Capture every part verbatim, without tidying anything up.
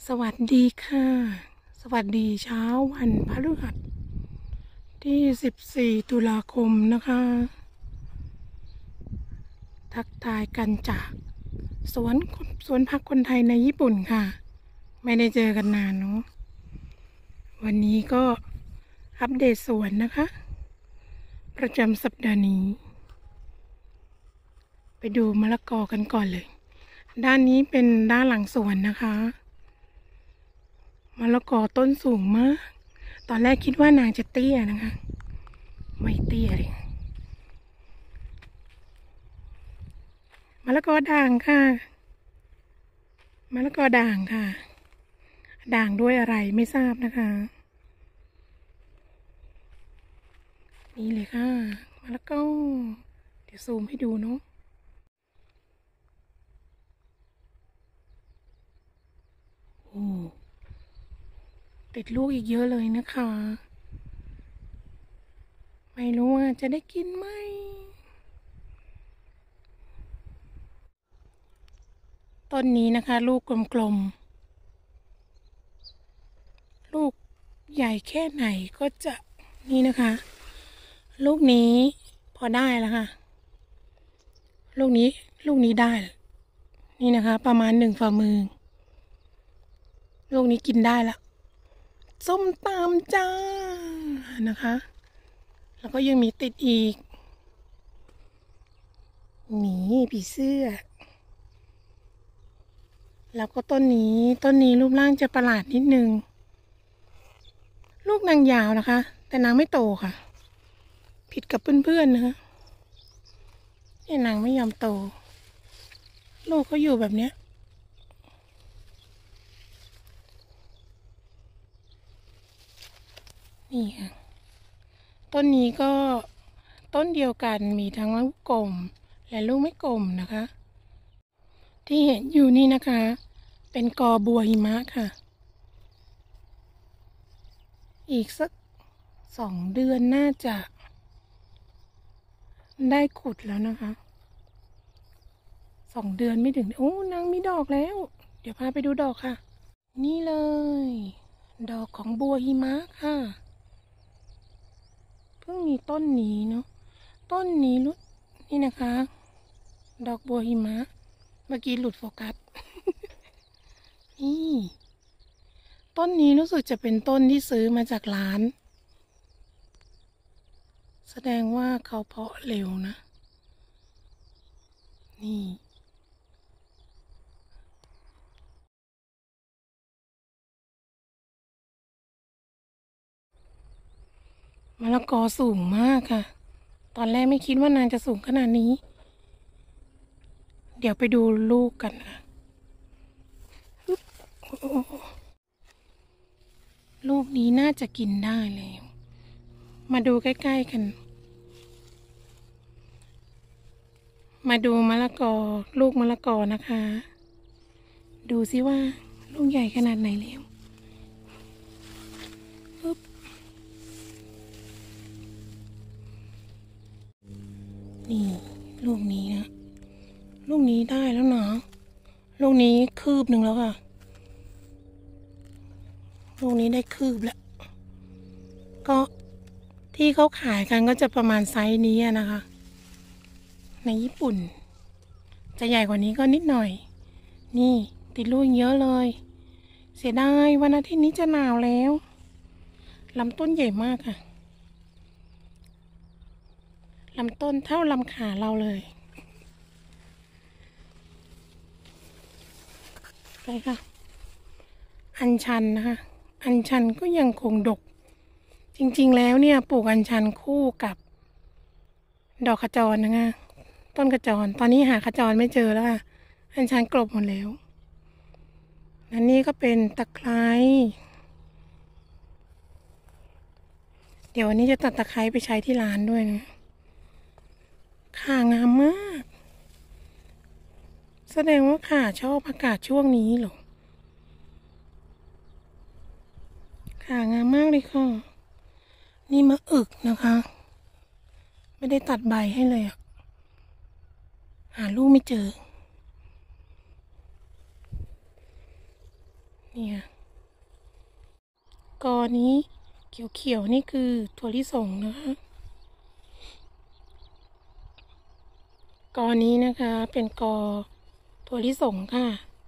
สวัสดีค่ะสวัสดีเช้าวันพฤหัสที่สิบสี่ตุลาคมนะคะทักทายกันจากสวนสวนพักคนไทยในญี่ปุ่นค่ะไม่ได้เจอกันนานเนาะวันนี้ก็อัปเดตสวนนะคะประจำสัปดาห์นี้ไปดูมะละกอกันก่อนเลยด้านนี้เป็นด้านหลังสวนนะคะมะละกอต้นสูงมากตอนแรกคิดว่านางจะเตี้ยนะคะไม่เตี้ยเลยมะละกอด่างค่ะมะละกอด่างค่ะด่างด้วยอะไรไม่ทราบนะคะนี่เลยค่ะมะละกอเดี๋ยวซูมให้ดูเนาะโอ้ติดลูกอีกเยอะเลยนะคะไม่รู้ว่าจะได้กินไหมต้นนี้นะคะลูกกลมๆลูกใหญ่แค่ไหนก็จะนี่นะคะลูกนี้พอได้แล้วค่ะลูกนี้ลูกนี้ได้นี่นะคะประมาณหนึ่งฝ่ามือลูกนี้กินได้ละส้มตำจ้านะคะแล้วก็ยังมีติดอีกหมีผีเสื้อแล้วก็ต้นนี้ต้นนี้รูปร่างจะประหลาดนิดนึงลูกนางยาวนะคะแต่นางไม่โตค่ะผิดกับเพื่อนๆนะคะนี่นางไม่ยอมโตลูกเขาอยู่แบบเนี้ยนี่ค่ะต้นนี้ก็ต้นเดียวกันมีทั้งลูกกลมและลูกไม่กลมนะคะที่เห็นอยู่นี่นะคะเป็นกอบัวหิมะค่ะอีกสักสองเดือนน่าจะได้ขุดแล้วนะคะสองเดือนไม่ถึงโอ้นางมีดอกแล้วเดี๋ยวพาไปดูดอกค่ะนี่เลยดอกของบัวหิมะค่ะเพิ่งมีต้นนี้เนาะต้นนี้ลุดนี่นะคะดอกบัวหิมะเมื่อกี้หลุดโฟกัส นี่ต้นนี้รู้สึกจะเป็นต้นที่ซื้อมาจากร้านแสดงว่าเขาเพาะเร็วนะนี่มะละกอสูงมากค่ะตอนแรกไม่คิดว่านางจะสูงขนาดนี้เดี๋ยวไปดูลูกกันค่ะลูกนี้น่าจะกินได้แล้วมาดูใกล้ๆกันมาดูมะละกอลูกมะละกอนะคะดูซิว่าลูกใหญ่ขนาดไหนแล้วปึ๊บนี่ลูกนี้นะลูกนี้ได้แล้วเนาะลูกนี้คืบหนึ่งแล้วค่ะลูกนี้ได้คืบแล้วก็ที่เขาขายกันก็จะประมาณไซส์นี้นะคะในญี่ปุ่นจะใหญ่กว่านี้ก็นิดหน่อยนี่ติดลูกเยอะเลยเสียดายวันอาทิตย์นี้จะหนาวแล้วลำต้นใหญ่มากค่ะลำต้นเท่าลำขาเราเลยไปค่ะอัญชันนะคะอัญชันก็ยังคงดกจริงๆแล้วเนี่ยปลูกอัญชันคู่กับดอกขจรนะคะต้นขจรตอนนี้หาขจรไม่เจอแล้วค่ะอัญชันกลบหมดแล้วอันนี้ก็เป็นตะไคร้เดี๋ยววันนี้จะตัดตะไคร้ไปใช้ที่ร้านด้วยนะข่างามมากแสดงว่าข่าชอบอากาศช่วงนี้หรอข่างามมากเลยค่ะนี่มะอึกนะคะไม่ได้ตัดใบให้เลยอะหาลูกไม่เจอเนี่ยกอนี้เขียวๆนี่คือถั่วลิสงนะคะกอนี้นะคะเป็นกอถั่วลิสงค่ะ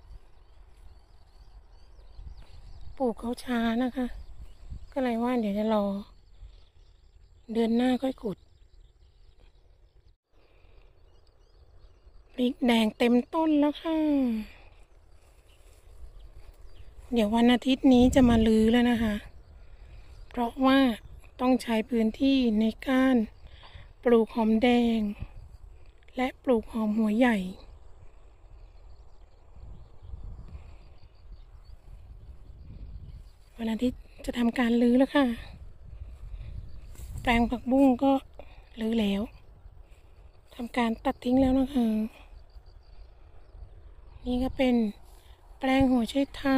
ปลูกเขาช้านะคะ ก็เลยว่าเดี๋ยวจะรอเดือนหน้าค่อยขุดพริกแดงเต็มต้นแล้วค่ะเดี๋ยววันอาทิตย์นี้จะมาลื้อแล้วนะคะเพราะว่าต้องใช้พื้นที่ในการปลูกหอมแดงและปลูกหอมหัวใหญ่วันอาทิตย์จะทำการลื้อแล้วค่ะแปลงผักบุ้งก็ลื้อแล้วทำการตัดทิ้งแล้วนะคะนี่ก็เป็นแปลงหัวไชเท้า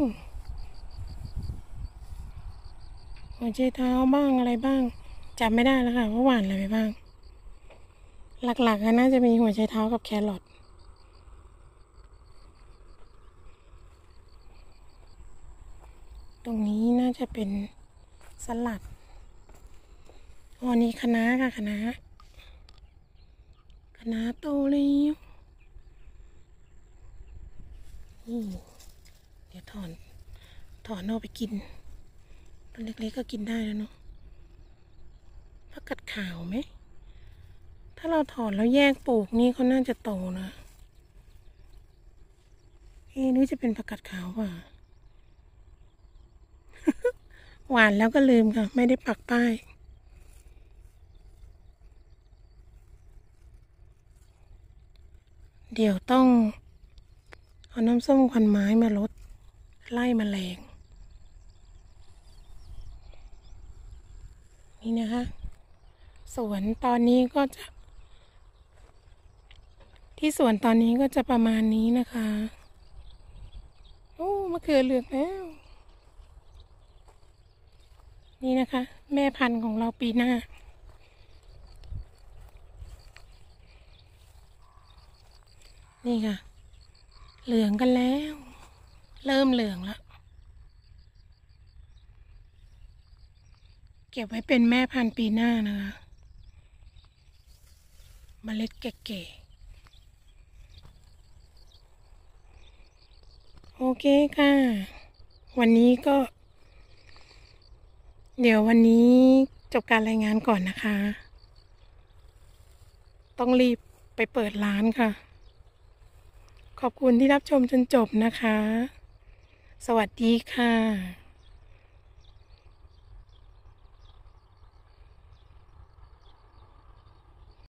หัวไชเท้าบ้างอะไรบ้างจำไม่ได้แล้วค่ะว่าหวานอะไรไปบ้างหลักๆก็น่าจะมีหัวไชเท้ากับแครอทตรงนี้น่าจะเป็นสลัดอ๋อนี่คะน้าค่ะคะน้าคะน้าโตแล้วนี่เดี๋ยวถอนถอนเอาไปกินต้นเล็กๆก็กินได้แล้วเนาะผักกัดขาวไหมถ้าเราถอนแล้วแยกปลูกนี่เขาน่าจะโตนะเอ๊ะนี่จะเป็นผักกัดขาวป่ะ หวานแล้วก็ลืมค่ะไม่ได้ปักป้ายเดี๋ยวต้องเอาน้ำส้มควันไม้มาลดไล่แมลงนี่นะคะสวนตอนนี้ก็จะที่สวนตอนนี้ก็จะประมาณนี้นะคะโอ้มะเขือเหลืองแล้วนี่นะคะแม่พันธุ์ของเราปีหน้านี่ค่ะเหลืองกันแล้วเริ่มเหลืองแล้วเก็บไว้เป็นแม่พันธุ์ปีหน้านะคะเมล็ดแก่ๆโอเคค่ะวันนี้ก็เดี๋ยววันนี้จบการรายงานก่อนนะคะต้องรีบไปเปิดร้านค่ะขอบคุณที่รับชมจนจบนะคะสวัสดีค่ะ